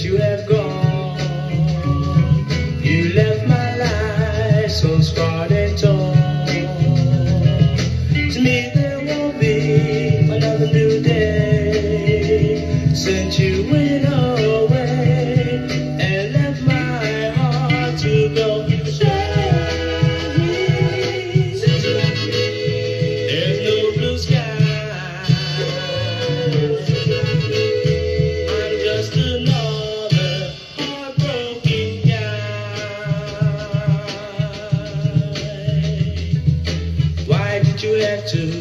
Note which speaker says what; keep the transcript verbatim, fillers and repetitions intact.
Speaker 1: since you have gone. You left my life so scarred and torn. To me there won't be another new day since you went away and left my heart to go. Since you left me, there's no blue sky. I'm just another heartbroken guy. Why did you have to